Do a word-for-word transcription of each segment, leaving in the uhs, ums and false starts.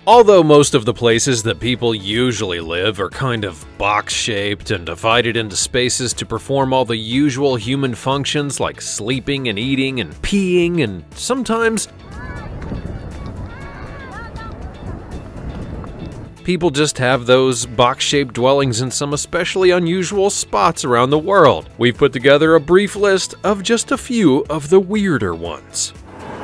Although most of the places that people usually live are kind of box-shaped and divided into spaces to perform all the usual human functions like sleeping and eating and peeing, and sometimes people just have those box-shaped dwellings in some especially unusual spots around the world. We've put together a brief list of just a few of the weirder ones.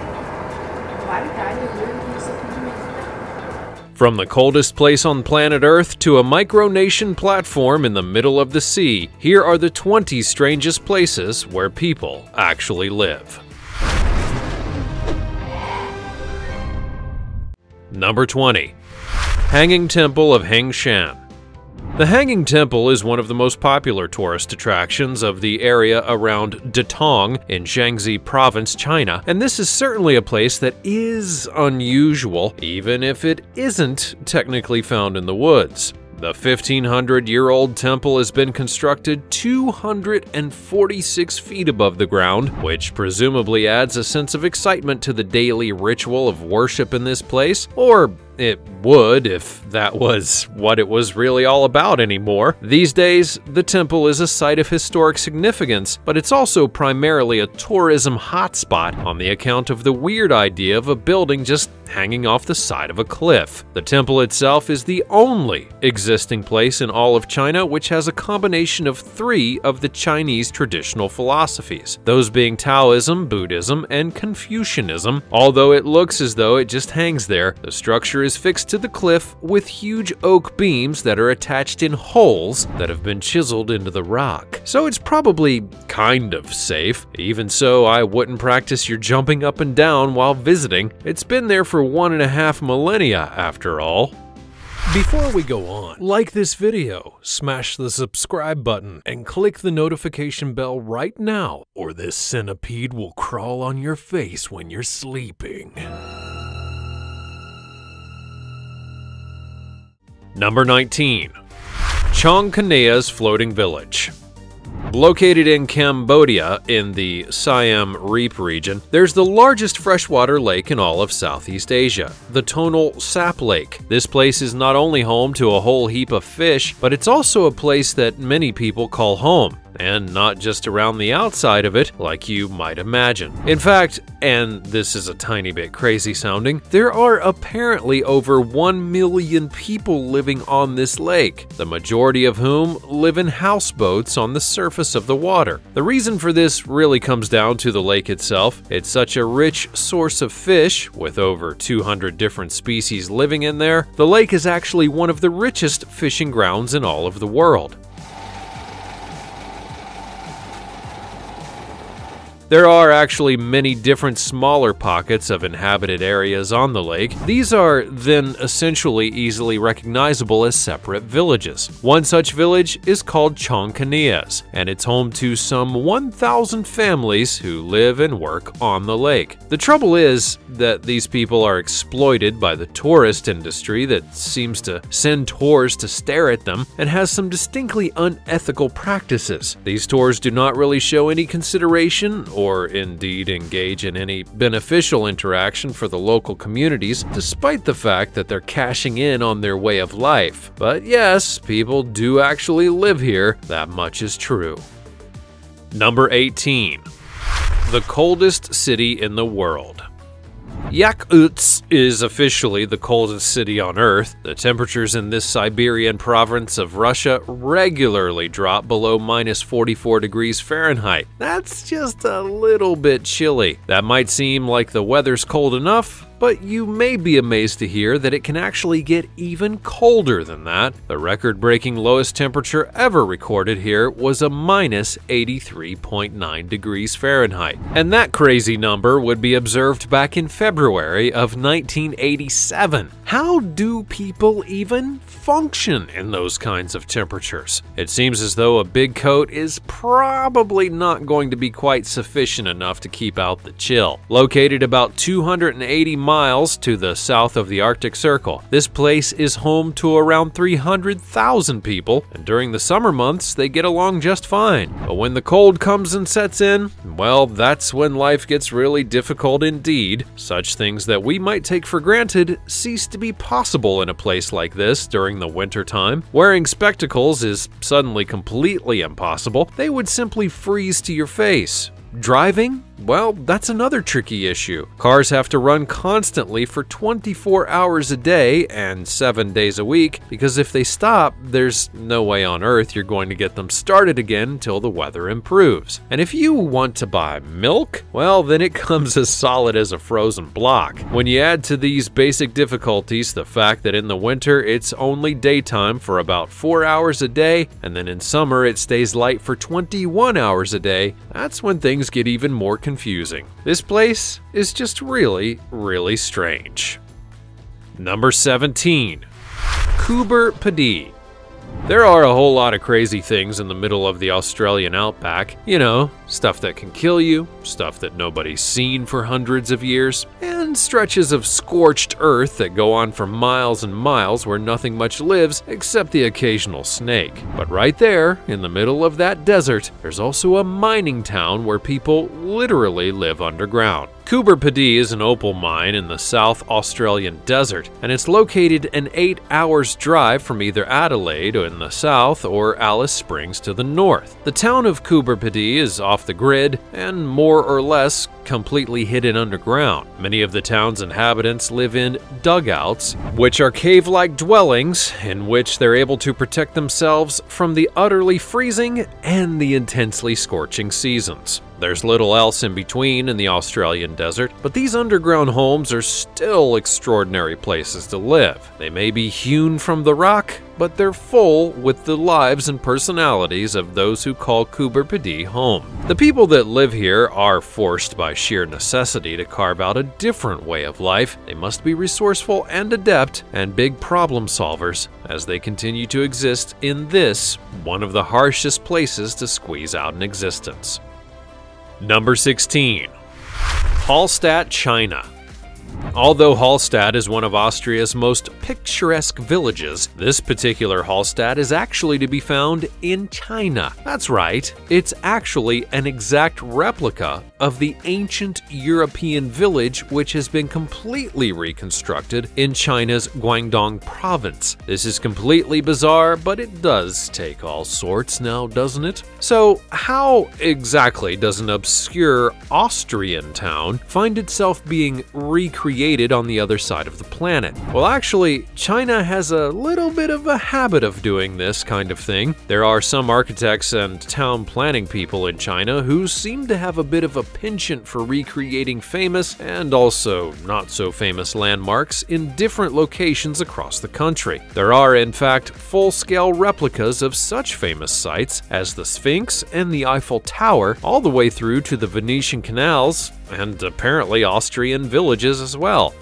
From the coldest place on planet Earth to a micronation platform in the middle of the sea, here are the twenty strangest places where people actually live. Number twenty. Hanging Temple of Hengshan. The Hanging Temple is one of the most popular tourist attractions of the area around Datong in Shaanxi Province, China, and this is certainly a place that is unusual, even if it isn't technically found in the woods. The fifteen hundred year old temple has been constructed two hundred forty-six feet above the ground, which presumably adds a sense of excitement to the daily ritual of worship in this place, or it would if that was what it was really all about anymore. These days, the temple is a site of historic significance, but it's also primarily a tourism hotspot on the account of the weird idea of a building just hanging off the side of a cliff. The temple itself is the only existing place in all of China which has a combination of three of the Chinese traditional philosophies, those being Taoism, Buddhism, and Confucianism. Although it looks as though it just hangs there, the structure is fixed to the cliff with huge oak beams that are attached in holes that have been chiseled into the rock. So it's probably kind of safe. Even so, I wouldn't practice your jumping up and down while visiting. It's been there for one and a half millennia after all. Before we go on, like this video, smash the subscribe button, and click the notification bell right now, or this centipede will crawl on your face when you're sleeping. Number nineteen. Chiang Khanea's Floating Village. Located in Cambodia in the Siam Reap region, there's the largest freshwater lake in all of Southeast Asia, the Tonal Sap Lake. This place is not only home to a whole heap of fish, but it's also a place that many people call home. And not just around the outside of it, like you might imagine. In fact, and this is a tiny bit crazy sounding, there are apparently over one million people living on this lake, the majority of whom live in houseboats on the surface of the water. The reason for this really comes down to the lake itself. It's such a rich source of fish, with over two hundred different species living in there. The lake is actually one of the richest fishing grounds in all of the world. There are actually many different smaller pockets of inhabited areas on the lake. These are then essentially easily recognizable as separate villages. One such village is called Chiang Khanea's, and it's home to some one thousand families who live and work on the lake. The trouble is that these people are exploited by the tourist industry that seems to send tours to stare at them and has some distinctly unethical practices. These tours do not really show any consideration or indeed engage in any beneficial interaction for the local communities, despite the fact that they're cashing in on their way of life. But yes, people do actually live here, that much is true. Number eighteen. The coldest city in the world. Yakutsk is officially the coldest city on Earth. The temperatures in this Siberian province of Russia regularly drop below minus forty-four degrees Fahrenheit. That's just a little bit chilly. That might seem like the weather's cold enough, but you may be amazed to hear that it can actually get even colder than that. The record-breaking lowest temperature ever recorded here was a minus eighty-three point nine degrees Fahrenheit. And that crazy number would be observed back in February of nineteen eighty-seven. How do people even function in those kinds of temperatures? It seems as though a big coat is probably not going to be quite sufficient enough to keep out the chill. Located about two hundred eighty miles to the south of the Arctic Circle, this place is home to around three hundred thousand people, and during the summer months they get along just fine. But when the cold comes and sets in, well, that's when life gets really difficult indeed. Such things that we might take for granted cease to be possible in a place like this during the winter time. Wearing spectacles is suddenly completely impossible. They would simply freeze to your face. Driving? Well, that's another tricky issue. Cars have to run constantly for twenty-four hours a day and seven days a week, because if they stop, there's no way on earth you're going to get them started again until the weather improves. And if you want to buy milk, well, then it comes as solid as a frozen block. When you add to these basic difficulties the fact that in the winter it's only daytime for about four hours a day, and then in summer it stays light for twenty-one hours a day, that's when things get even more confusing. confusing. This place is just really, really strange. Number seventeen. Coober Pedy. There are a whole lot of crazy things in the middle of the Australian outback. You know, stuff that can kill you, stuff that nobody's seen for hundreds of years, and stretches of scorched earth that go on for miles and miles where nothing much lives except the occasional snake. But right there, in the middle of that desert, there's also a mining town where people literally live underground. Coober Pedy is an opal mine in the South Australian desert, and it's located an eight hours drive from either Adelaide in the south or Alice Springs to the north. The town of Coober Pedy is off the grid and more or less completely hidden underground. Many of the town's inhabitants live in dugouts, which are cave-like dwellings in which they're able to protect themselves from the utterly freezing and the intensely scorching seasons. There's little else in between in the Australian desert, but these underground homes are still extraordinary places to live. They may be hewn from the rock, but they're full with the lives and personalities of those who call Coober Pedy home. The people that live here are forced by sheer necessity to carve out a different way of life. They must be resourceful and adept and big problem solvers as they continue to exist in this, one of the harshest places to squeeze out an existence. Number sixteen. Hallstatt, China. Although Hallstatt is one of Austria's most picturesque villages, this particular Hallstatt is actually to be found in China. That's right, it's actually an exact replica of the ancient European village which has been completely reconstructed in China's Guangdong province. This is completely bizarre, but it does take all sorts now, doesn't it? So how exactly does an obscure Austrian town find itself being recreated created on the other side of the planet? Well, actually, China has a little bit of a habit of doing this kind of thing. There are some architects and town planning people in China who seem to have a bit of a penchant for recreating famous and also not so famous landmarks in different locations across the country. There are, in fact, full-scale replicas of such famous sites as the Sphinx and the Eiffel Tower, all the way through to the Venetian canals and apparently Austrian villages as well.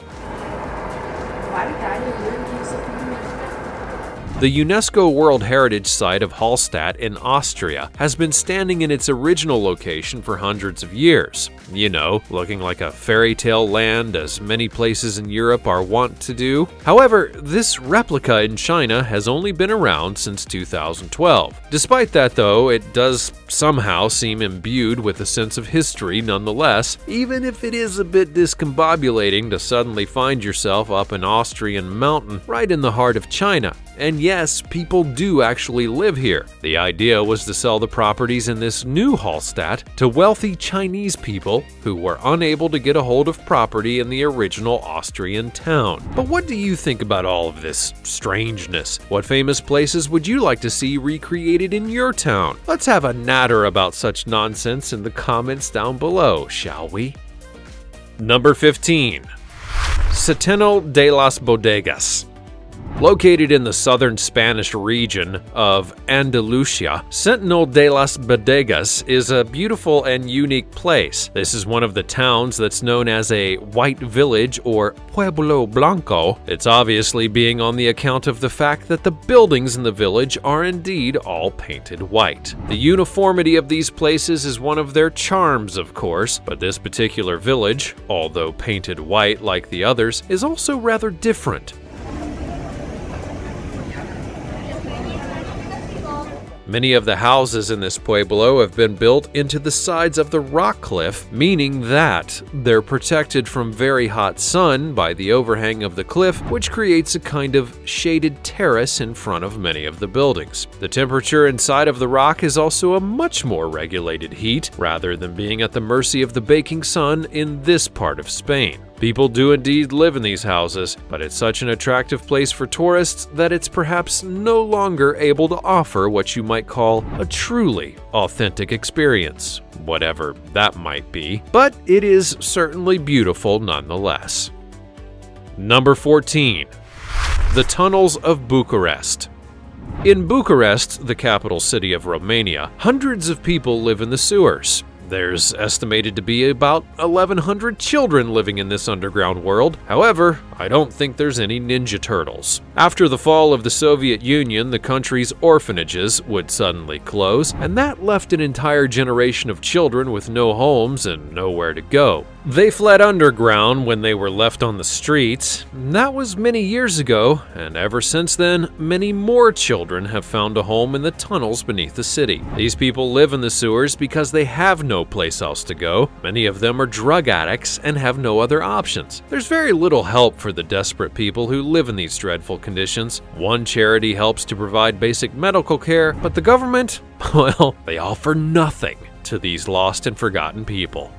The UNESCO World Heritage Site of Hallstatt in Austria has been standing in its original location for hundreds of years. You know, looking like a fairy tale land as many places in Europe are wont to do. However, this replica in China has only been around since two thousand twelve. Despite that though, it does somehow seem imbued with a sense of history nonetheless, even if it is a bit discombobulating to suddenly find yourself up an Austrian mountain right in the heart of China. And yes, people do actually live here. The idea was to sell the properties in this new Hallstatt to wealthy Chinese people who were unable to get a hold of property in the original Austrian town. But what do you think about all of this strangeness? What famous places would you like to see recreated in your town? Let's have a natter about such nonsense in the comments down below, shall we? Number fifteen. Sentinel de las Bodegas. Located in the southern Spanish region of Andalusia, Sentinel de las Bodegas is a beautiful and unique place. This is one of the towns that's known as a white village or Pueblo Blanco. It's obviously being on the account of the fact that the buildings in the village are indeed all painted white. The uniformity of these places is one of their charms, of course, but this particular village, although painted white like the others, is also rather different. Many of the houses in this pueblo have been built into the sides of the rock cliff, meaning that they're protected from very hot sun by the overhang of the cliff, which creates a kind of shaded terrace in front of many of the buildings. The temperature inside of the rock is also a much more regulated heat, rather than being at the mercy of the baking sun in this part of Spain. People do indeed live in these houses, but it's such an attractive place for tourists that it's perhaps no longer able to offer what you might call a truly authentic experience, whatever that might be, but it is certainly beautiful nonetheless. Number fourteen. The Tunnels of Bucharest. In Bucharest, the capital city of Romania, hundreds of people live in the sewers. There's estimated to be about eleven hundred children living in this underground world. However, I don't think there's any Ninja Turtles. After the fall of the Soviet Union, the country's orphanages would suddenly close, and that left an entire generation of children with no homes and nowhere to go. They fled underground when they were left on the streets. That was many years ago, and ever since then, many more children have found a home in the tunnels beneath the city. These people live in the sewers because they have no place else to go. Many of them are drug addicts and have no other options. There's very little help for the desperate people who live in these dreadful conditions. One charity helps to provide basic medical care, but the government, well, they offer nothing to these lost and forgotten people.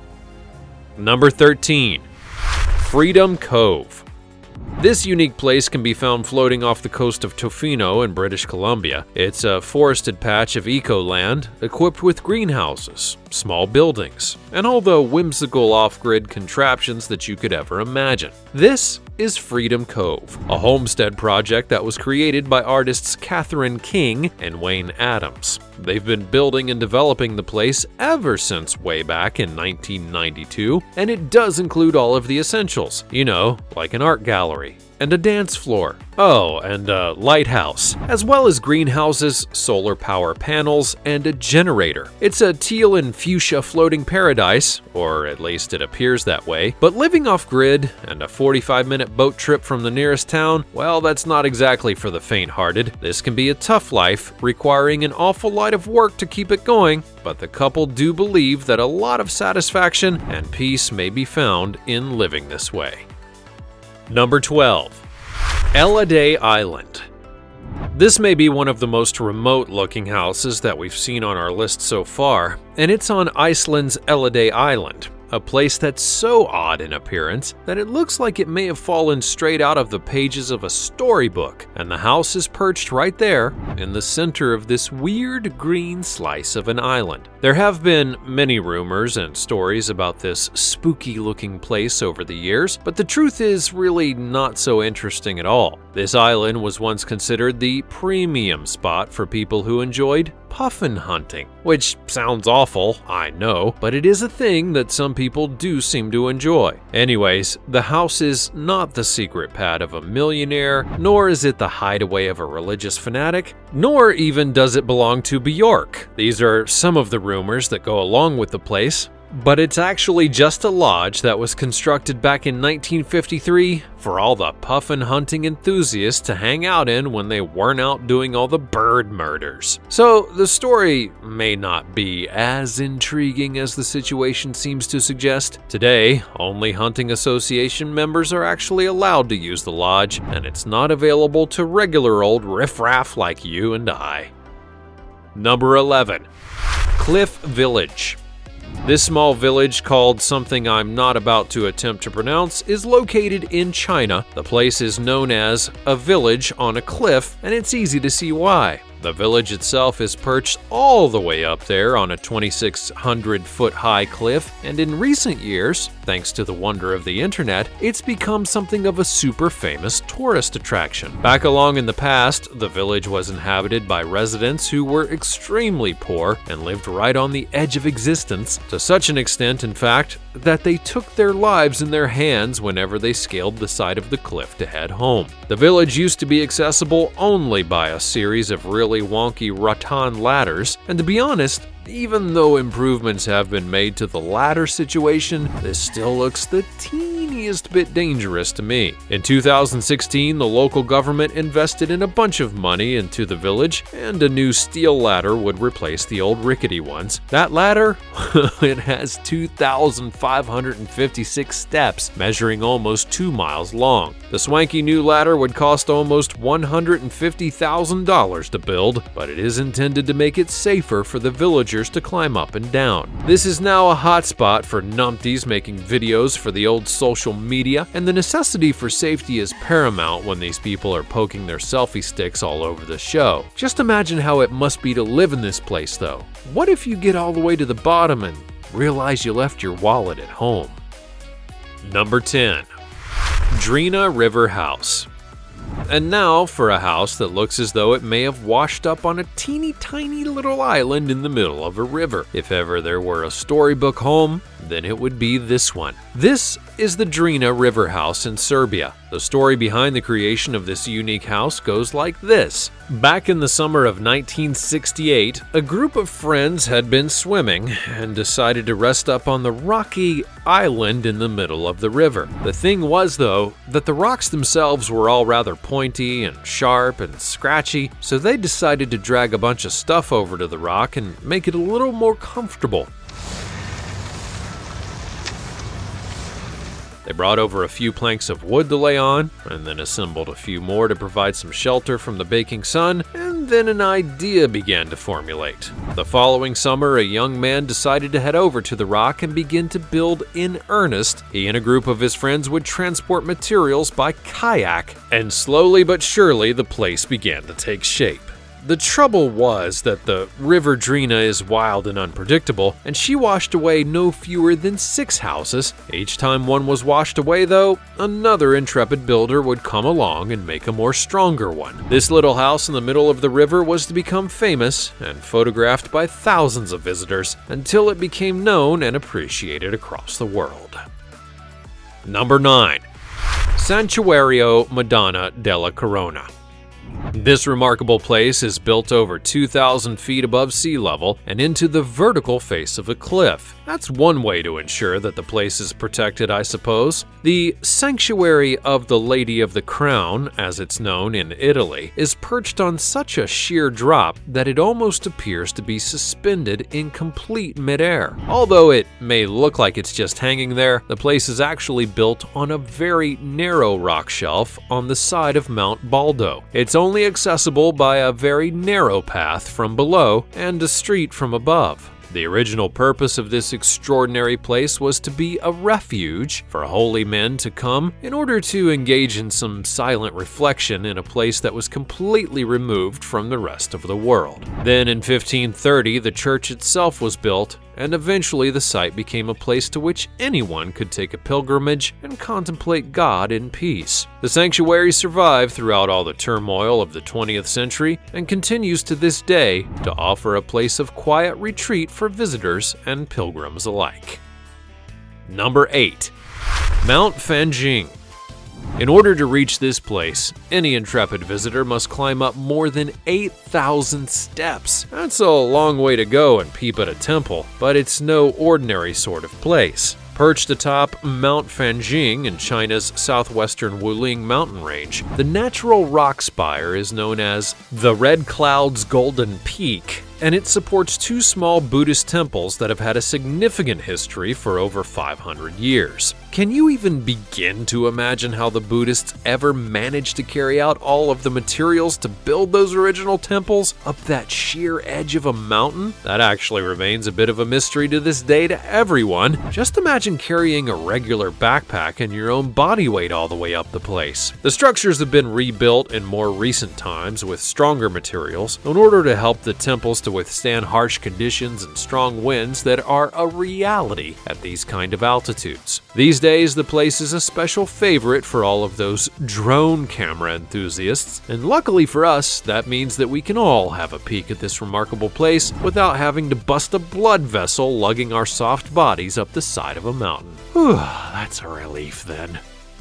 Number thirteen. Freedom Cove. This unique place can be found floating off the coast of Tofino in British Columbia. It's a forested patch of eco-land equipped with greenhouses, small buildings, and all the whimsical off-grid contraptions that you could ever imagine. This is Freedom Cove, a homestead project that was created by artists Catherine King and Wayne Adams. They've been building and developing the place ever since way back in nineteen ninety-two, and it does include all of the essentials, you know, like an art gallery and a dance floor. Oh, and a lighthouse, as well as greenhouses, solar power panels, and a generator. It's a teal and fuchsia floating paradise, or at least it appears that way, but living off-grid and a forty-five minute boat trip from the nearest town, well, that's not exactly for the faint-hearted. This can be a tough life, requiring an awful lot of work to keep it going, but the couple do believe that a lot of satisfaction and peace may be found in living this way. Number twelve. Elliday Island. This may be one of the most remote-looking houses that we've seen on our list so far, and it's on Iceland's Elliday Island, a place that's so odd in appearance that it looks like it may have fallen straight out of the pages of a storybook, and the house is perched right there in the center of this weird green slice of an island. There have been many rumors and stories about this spooky-looking place over the years, but the truth is really not so interesting at all. This island was once considered the premium spot for people who enjoyed puffin hunting, which sounds awful, I know, but it is a thing that some people do seem to enjoy. Anyways, the house is not the secret pad of a millionaire, nor is it the hideaway of a religious fanatic, nor even does it belong to Bjork. These are some of the rumors that go along with the place, but it's actually just a lodge that was constructed back in nineteen fifty-three for all the puffin hunting enthusiasts to hang out in when they weren't out doing all the bird murders. So the story may not be as intriguing as the situation seems to suggest. Today, only hunting association members are actually allowed to use the lodge, and it's not available to regular old riffraff like you and I. Number eleven. Cliff Village. This small village, called something I'm not about to attempt to pronounce, is located in China. The place is known as a village on a cliff, and it's easy to see why. The village itself is perched all the way up there on a twenty-six hundred foot high cliff, and in recent years, thanks to the wonder of the internet, it's become something of a super famous tourist attraction. Back along in the past, the village was inhabited by residents who were extremely poor and lived right on the edge of existence, to such an extent, in fact, that they took their lives in their hands whenever they scaled the side of the cliff to head home. The village used to be accessible only by a series of really wonky rattan ladders, and to be honest, even though improvements have been made to the ladder situation, this still looks the teeniest tiniest bit dangerous to me. In two thousand sixteen, the local government invested in a bunch of money into the village, and a new steel ladder would replace the old rickety ones. That ladder? It has two thousand five hundred fifty-six steps, measuring almost two miles long. The swanky new ladder would cost almost one hundred fifty thousand dollars to build, but it is intended to make it safer for the villagers to climb up and down. This is now a hotspot for numpties making videos for the old social media, and the necessity for safety is paramount when these people are poking their selfie sticks all over the show. Just imagine how it must be to live in this place though. What if you get all the way to the bottom and realize you left your wallet at home? Number ten. Drina River House. And now for a house that looks as though it may have washed up on a teeny tiny little island in the middle of a river. If ever there were a storybook home, then it would be this one. This is the Drina River House in Serbia. The story behind the creation of this unique house goes like this. Back in the summer of nineteen sixty-eight, a group of friends had been swimming and decided to rest up on the rocky island in the middle of the river. The thing was, though, that the rocks themselves were all rather pointy and sharp and scratchy, so they decided to drag a bunch of stuff over to the rock and make it a little more comfortable. They brought over a few planks of wood to lay on, and then assembled a few more to provide some shelter from the baking sun, and then an idea began to formulate. The following summer, a young man decided to head over to the rock and begin to build in earnest. He and a group of his friends would transport materials by kayak, and slowly but surely the place began to take shape. The trouble was that the River Drina is wild and unpredictable, and she washed away no fewer than six houses. Each time one was washed away, though, another intrepid builder would come along and make a more stronger one. This little house in the middle of the river was to become famous and photographed by thousands of visitors until it became known and appreciated across the world. Number nine. Santuario Madonna della Corona. This remarkable place is built over two thousand feet above sea level and into the vertical face of a cliff. That's one way to ensure that the place is protected, I suppose. The Sanctuary of the Lady of the Crown, as it's known in Italy, is perched on such a sheer drop that it almost appears to be suspended in complete midair. Although it may look like it's just hanging there, the place is actually built on a very narrow rock shelf on the side of Mount Baldo. It's only accessible by a very narrow path from below and a street from above. The original purpose of this extraordinary place was to be a refuge for holy men to come in order to engage in some silent reflection in a place that was completely removed from the rest of the world. Then in fifteen thirty, the church itself was built, and eventually the site became a place to which anyone could take a pilgrimage and contemplate God in peace. The sanctuary survived throughout all the turmoil of the twentieth century and continues to this day to offer a place of quiet retreat for visitors and pilgrims alike. Number eight. Mount Fanjing. In order to reach this place, any intrepid visitor must climb up more than eight thousand steps. That's a long way to go and peep at a temple, but it's no ordinary sort of place. Perched atop Mount Fanjing in China's southwestern Wuling mountain range, the natural rock spire is known as the Red Cloud's Golden Peak, and it supports two small Buddhist temples that have had a significant history for over five hundred years. Can you even begin to imagine how the Buddhists ever managed to carry out all of the materials to build those original temples up that sheer edge of a mountain? That actually remains a bit of a mystery to this day to everyone. Just imagine carrying a regular backpack and your own body weight all the way up the place. The structures have been rebuilt in more recent times with stronger materials in order to help the temples to withstand harsh conditions and strong winds that are a reality at these kind of altitudes. These days, the place is a special favorite for all of those drone camera enthusiasts, and luckily for us, that means that we can all have a peek at this remarkable place without having to bust a blood vessel lugging our soft bodies up the side of a mountain. Whew, that's a relief then.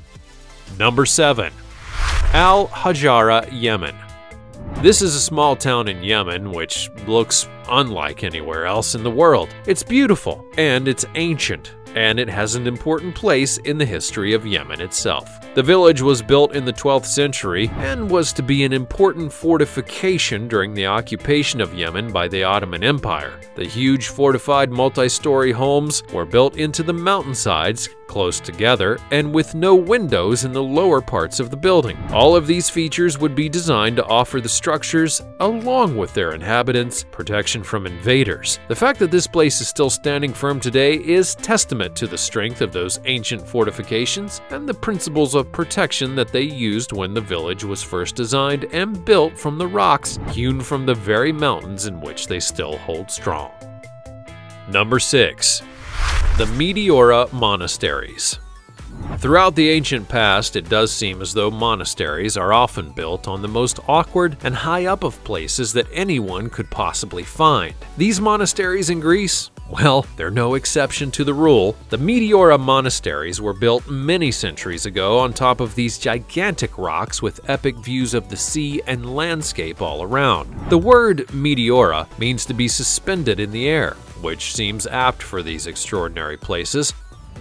Number seven. Al Hajara, Yemen. This is a small town in Yemen which looks unlike anywhere else in the world. It's beautiful and it's ancient. and it has an important place in the history of Yemen itself. The village was built in the twelfth century and was to be an important fortification during the occupation of Yemen by the Ottoman Empire. The huge fortified multi-story homes were built into the mountainsides, close together, and with no windows in the lower parts of the building. All of these features would be designed to offer the structures, along with their inhabitants, protection from invaders. The fact that this place is still standing firm today is testament to the strength of those ancient fortifications and the principles of protection that they used when the village was first designed and built from the rocks hewn from the very mountains in which they still hold strong. Number six. The Meteora Monasteries. Throughout the ancient past, it does seem as though monasteries are often built on the most awkward and high up of places that anyone could possibly find. These monasteries in Greece? Well, they're no exception to the rule. The Meteora monasteries were built many centuries ago on top of these gigantic rocks with epic views of the sea and landscape all around. The word Meteora means to be suspended in the air, which seems apt for these extraordinary places.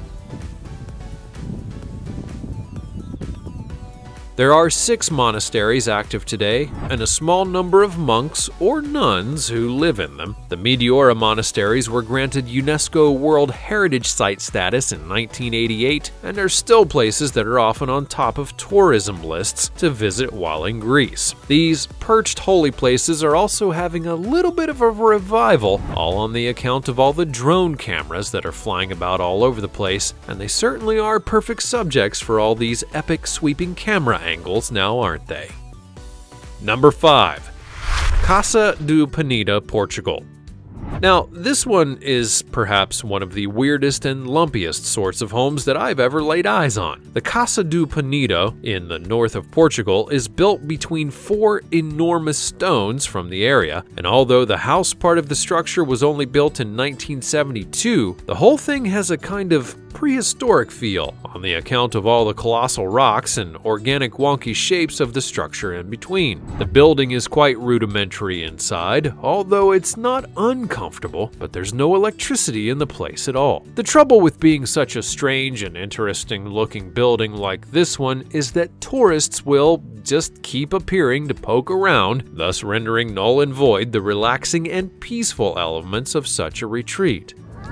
There are six monasteries active today, and a small number of monks or nuns who live in them. The Meteora monasteries were granted UNESCO World Heritage Site status in nineteen eighty-eight, and are still places that are often on top of tourism lists to visit while in Greece. These perched holy places are also having a little bit of a revival, all on the account of all the drone cameras that are flying about all over the place, and they certainly are perfect subjects for all these epic sweeping camera angles now, aren't they? Number five. Casa do Penida, Portugal. Now, this one is perhaps one of the weirdest and lumpiest sorts of homes that I've ever laid eyes on. The Casa do Penida in the north of Portugal is built between four enormous stones from the area, and although the house part of the structure was only built in nineteen seventy-two, the whole thing has a kind of prehistoric feel on the account of all the colossal rocks and organic wonky shapes of the structure in between. The building is quite rudimentary inside, although it's not uncomfortable, but there's no electricity in the place at all. The trouble with being such a strange and interesting looking building like this one is that tourists will just keep appearing to poke around, thus rendering null and void the relaxing and peaceful elements of such a retreat.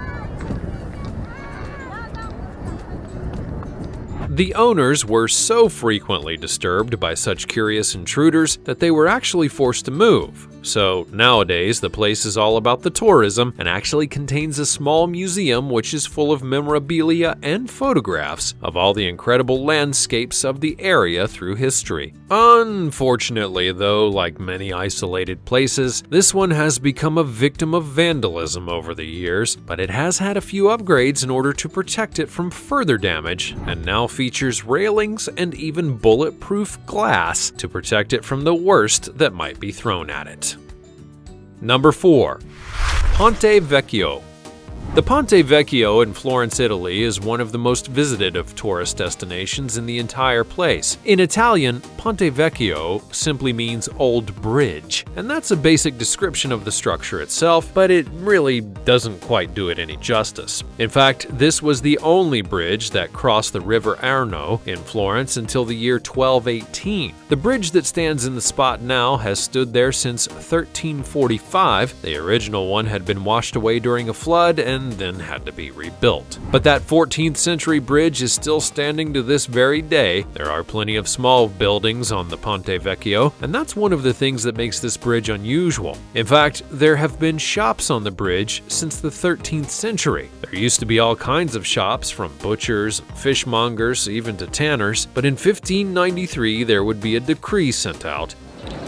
The owners were so frequently disturbed by such curious intruders that they were actually forced to move. So nowadays, the place is all about the tourism and actually contains a small museum which is full of memorabilia and photographs of all the incredible landscapes of the area through history. Unfortunately, though, like many isolated places, this one has become a victim of vandalism over the years, but it has had a few upgrades in order to protect it from further damage, and now features railings and even bulletproof glass to protect it from the worst that might be thrown at it. Number four. Ponte Vecchio. The Ponte Vecchio in Florence, Italy is one of the most visited of tourist destinations in the entire place. In Italian, Ponte Vecchio simply means old bridge, and that's a basic description of the structure itself, but it really doesn't quite do it any justice. In fact, this was the only bridge that crossed the river Arno in Florence until the year twelve eighteen. The bridge that stands in the spot now has stood there since thirteen forty-five. The original one had been washed away during a flood and then had to be rebuilt. But that fourteenth century bridge is still standing to this very day. There are plenty of small buildings on the Ponte Vecchio, and that's one of the things that makes this bridge unusual. In fact, there have been shops on the bridge since the thirteenth century. There used to be all kinds of shops, from butchers, fishmongers, even to tanners, but in fifteen ninety-three there would be a decree sent out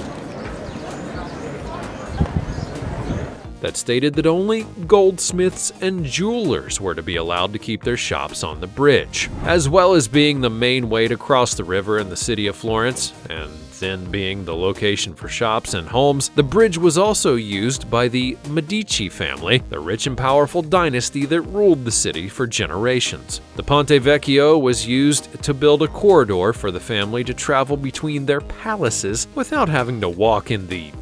that stated that only goldsmiths and jewelers were to be allowed to keep their shops on the bridge. As well as being the main way to cross the river in the city of Florence, and then being the location for shops and homes, the bridge was also used by the Medici family, the rich and powerful dynasty that ruled the city for generations. The Ponte Vecchio was used to build a corridor for the family to travel between their palaces without having to walk in the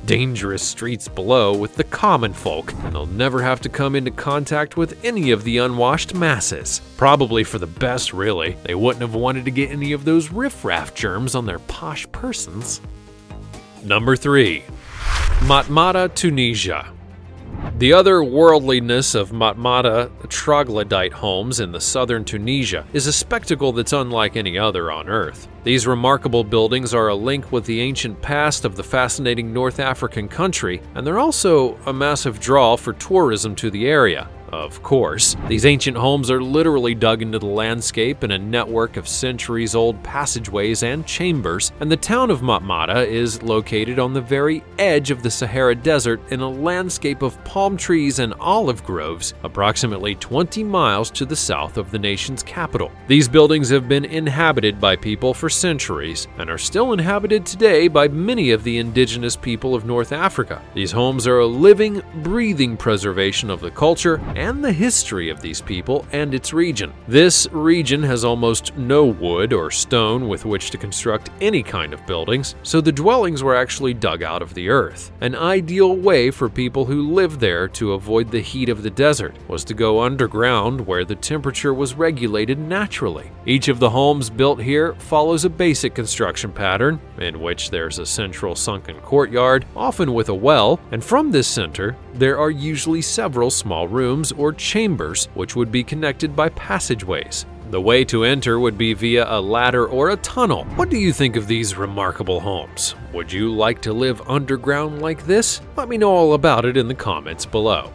dangerous streets below with the common folk, and they'll never have to come into contact with any of the unwashed masses. Probably for the best, really. They wouldn't have wanted to get any of those riffraff germs on their posh persons. Number three. Matmata, Tunisia. The otherworldliness of Matmata troglodyte homes in the southern Tunisia is a spectacle that's unlike any other on Earth. These remarkable buildings are a link with the ancient past of the fascinating North African country, and they're also a massive draw for tourism to the area. Of course, these ancient homes are literally dug into the landscape in a network of centuries-old passageways and chambers, and the town of Matmata is located on the very edge of the Sahara Desert in a landscape of palm trees and olive groves, approximately twenty miles to the south of the nation's capital. These buildings have been inhabited by people for centuries and are still inhabited today by many of the indigenous people of North Africa. These homes are a living, breathing preservation of the culture and the history of these people and its region. This region has almost no wood or stone with which to construct any kind of buildings, so the dwellings were actually dug out of the earth. An ideal way for people who lived there to avoid the heat of the desert was to go underground where the temperature was regulated naturally. Each of the homes built here follows a basic construction pattern in which there's a central sunken courtyard, often with a well, and from this center there are usually several small rooms or chambers which would be connected by passageways. The way to enter would be via a ladder or a tunnel. What do you think of these remarkable homes? Would you like to live underground like this? Let me know all about it in the comments below.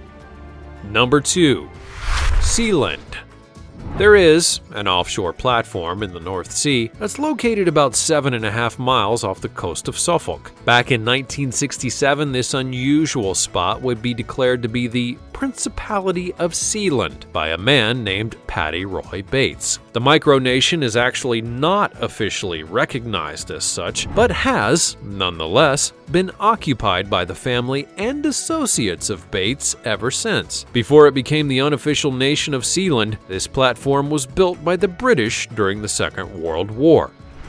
Number two. Sealand. There is an offshore platform in the North Sea that's located about seven and a half miles off the coast of Suffolk. Back in nineteen sixty-seven, this unusual spot would be declared to be the Principality of Sealand by a man named Paddy Roy Bates. The micronation is actually not officially recognized as such, but has, nonetheless, been occupied by the family and associates of Bates ever since. Before it became the unofficial nation of Sealand, this platform was built by the British during the Second World War.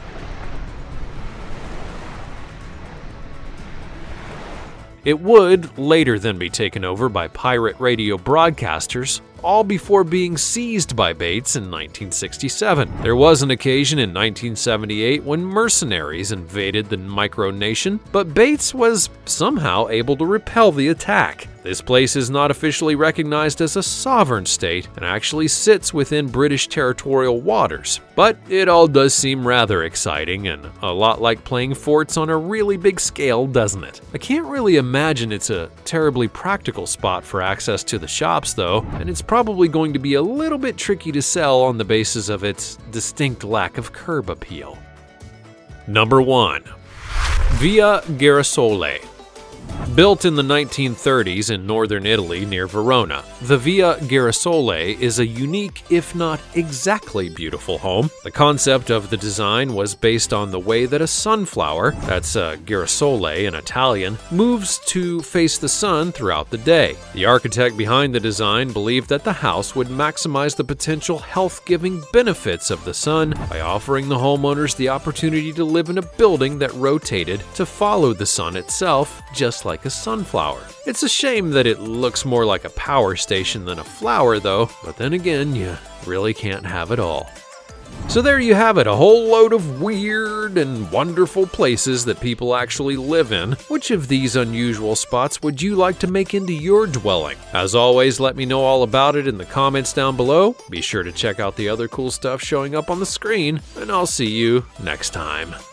It would later then be taken over by pirate radio broadcasters, all before being seized by Bates in nineteen sixty-seven. There was an occasion in nineteen seventy-eight when mercenaries invaded the micronation, but Bates was somehow able to repel the attack. This place is not officially recognized as a sovereign state and actually sits within British territorial waters. But it all does seem rather exciting and a lot like playing forts on a really big scale, doesn't it? I can't really imagine it's a terribly practical spot for access to the shops though, and it's probably going to be a little bit tricky to sell on the basis of its distinct lack of curb appeal. Number one. Via Girasole. Built in the nineteen thirties in northern Italy near Verona, the Via Girasole is a unique, if not exactly beautiful home. The concept of the design was based on the way that a sunflower, that's a girasole in Italian, moves to face the sun throughout the day. The architect behind the design believed that the house would maximize the potential health-giving benefits of the sun by offering the homeowners the opportunity to live in a building that rotated to follow the sun itself, just like a sunflower. It's a shame that it looks more like a power station than a flower though, but then again, you really can't have it all. So there you have it, a whole load of weird and wonderful places that people actually live in. Which of these unusual spots would you like to make into your dwelling? As always, let me know all about it in the comments down below. Be sure to check out the other cool stuff showing up on the screen, and I'll see you next time.